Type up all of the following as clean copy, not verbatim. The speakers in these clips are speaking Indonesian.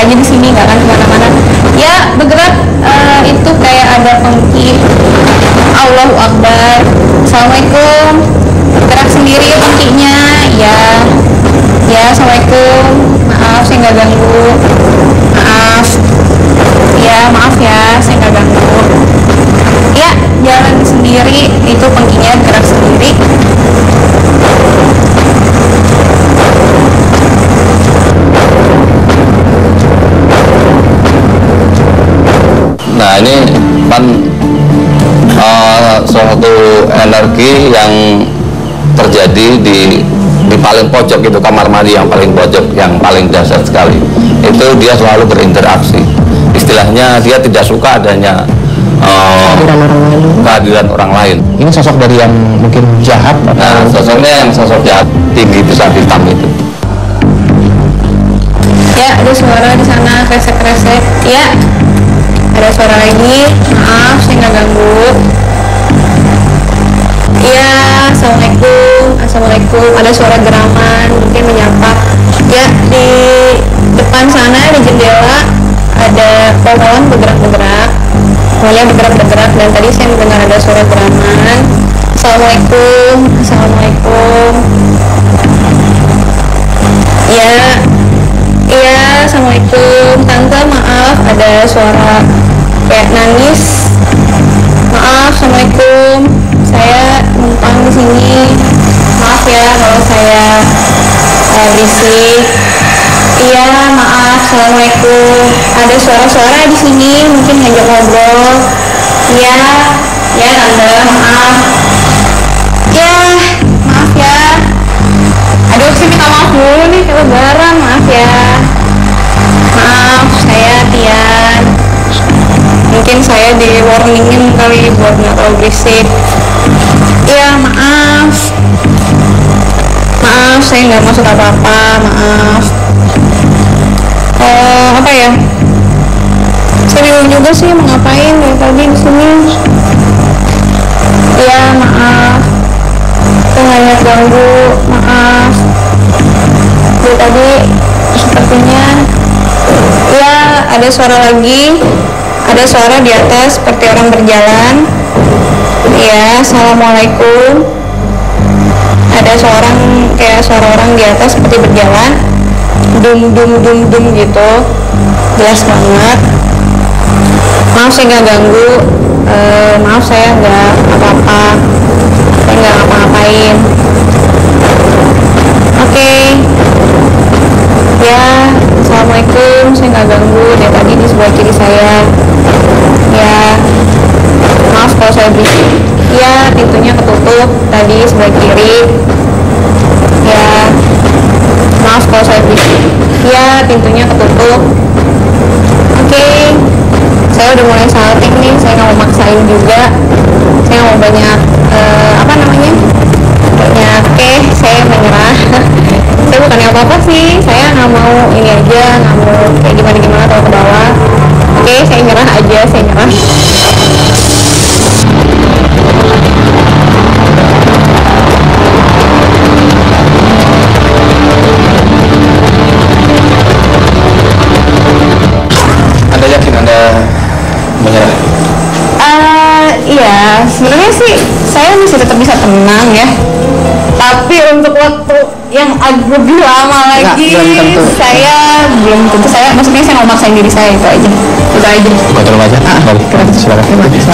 aja di sini, nggak akan kemana-mana. Ya bergerak itu kayak ada pengki. Allahu Akbar. Assalamualaikum. Gerak sendiri pengkinya. Ya. Ya, assalamualaikum. Maaf, saya nggak ganggu. Maaf. Ya, maaf ya, saya nggak ganggu. Ya, jalan sendiri, itu pengkinya gerak sendiri. Nah, ini kan suatu energi yang terjadi di paling pojok, itu kamar mandi yang paling pojok, yang paling dasar sekali. Itu dia selalu berinteraksi. Istilahnya dia tidak suka adanya kehadiran orang lain. Ini sosok dari yang mungkin jahat? Nah, sosoknya yang sosok jahat, tinggi, besar, hitam itu. Ya, ada suara di sana, kresek-kresek. Ya, ada suara lagi. Maaf, saya nggak ganggu. Ya, assalamualaikum. Assalamualaikum. Ada suara geraman, mungkin menyapa. Ya, di depan sana di jendela ada pohon bergerak-gerak. Pohonnya bergerak-gerak, dan tadi saya mendengar ada suara geraman. Assalamualaikum. Assalamualaikum. Ya. Iya, assalamualaikum. Tante, maaf, ada suara kayak nangis. Maaf, assalamualaikum. Saya numpang di sini. Maaf ya kalau saya berisik. Iya, maaf. Assalamualaikum. Ada suara-suara di sini, mungkin ngajak ngobrol. Iya, ya tante, maaf. Ya, maaf ya. Aduh, sih minta maaf dulu nih, ke lebaran, maaf ya. Maaf, saya Tian. Mungkin saya di warningin kali buat nggak terlalu berisik. Iya, maaf. Maaf, saya nggak maksud apa-apa, maaf. Apa ya? Saya bingung juga sih mau ngapain dari tadi di sini. Iya, maaf. Saya hanya ganggu, maaf. Dari tadi sepertinya ya ada suara lagi, ada suara di atas seperti orang berjalan. Ya, assalamualaikum. Ada seorang kayak suara orang di atas seperti berjalan, dum dum dum dum gitu, jelas banget. Maaf saya nggak ganggu, maaf saya nggak apa-apa, saya nggak ngapa-ngapain. Oke. Ya, assalamualaikum, saya nggak ganggu, dia tadi di sebelah kiri saya. Ya, maaf kalau saya berisik. Ya, pintunya ketutup tadi sebelah kiri. Ya, maaf kalau saya berisik. Ya, pintunya ketutup. Oke, saya udah mulai salting nih, saya nggak mau maksain juga. Saya nggak mau banyak banyak saya menyerah. Saya bukannya apa-apa sih, saya nggak mau ini aja, nggak mau kayak gimana-gimana atau ke bawah. Oke, saya nyerah aja, saya nyerah. Anda yakin Anda menyerah? Iya, sebenarnya sih saya masih tetap bisa tenang ya. Tapi untuk waktu yang lebih lama lagi, saya belum tentu. Maksudnya saya mau maksain diri saya, itu aja. Kontrol aja. Baik, silakan.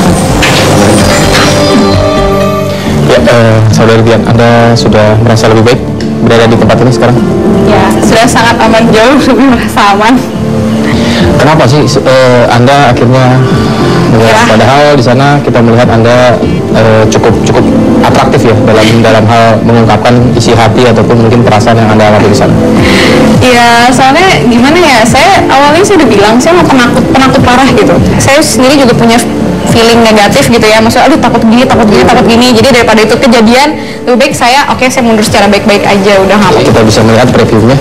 Ya, saudari Dian, Anda sudah merasa lebih baik berada di tempat ini sekarang? Ya, sudah sangat aman, jauh lebih merasa aman. Kenapa sih Anda akhirnya menyerah? Padahal di sana kita melihat Anda cukup atraktif ya dalam hal mengungkapkan isi hati ataupun mungkin perasaan yang Anda alami di sana. Iya, soalnya gimana ya? Saya awalnya udah bilang saya mau penakut parah gitu. Saya sendiri juga punya feeling negatif gitu ya, maksudnya aduh takut gini. Jadi daripada itu kejadian, lebih baik saya mundur secara baik-baik aja, udah nggak apa-apa. Kita bisa melihat previewnya.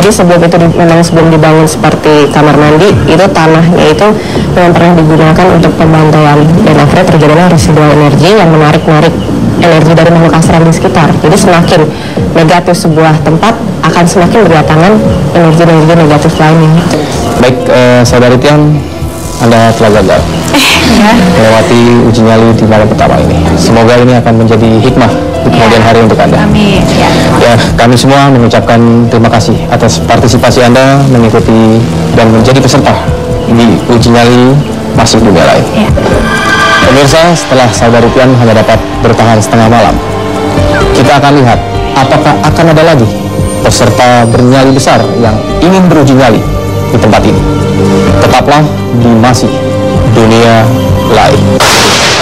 Jadi memang sebelum dibangun seperti kamar mandi, itu tanahnya itu memang pernah digunakan untuk pembantaian, dan akhirnya terjadilah residual energi yang menarik energi dari makhluk astral di sekitar. Jadi semakin negatif sebuah tempat, akan semakin berdatangan energi-energi negatif lainnya. Baik, saudari Tian, Anda telah gagal melewati uji nyali di malam pertama ini. Semoga ini akan menjadi hikmah di kemudian hari untuk Anda. Amin. Ya, kami semua mengucapkan terima kasih atas partisipasi Anda mengikuti dan menjadi peserta di uji nyali Masih Dunia Lain. Pemirsa, setelah saudari Tian hanya dapat bertahan setengah malam, kita akan lihat apakah akan ada lagi peserta bernyali besar yang ingin beruji nyali di tempat ini. Tetaplah di Masih Dunia Lain.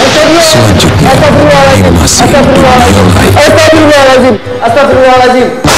Selanjutnya, di Masih Dunia Lain. Astagfirullahaladzim.